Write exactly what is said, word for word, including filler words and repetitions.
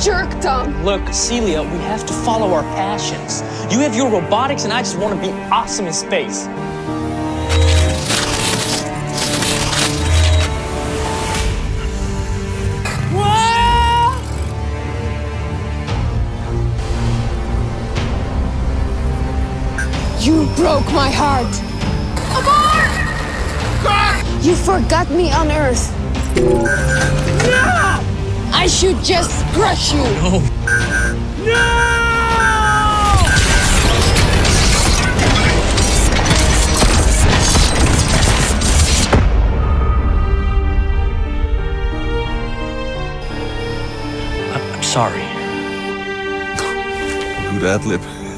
jerkdom. Look, Celia, we have to follow our passions. You have your robotics, and I just want to be awesome in space. You broke my heart. Abort! You forgot me on Earth. No! I should just crush you. No. No! I'm sorry. Good ad lib.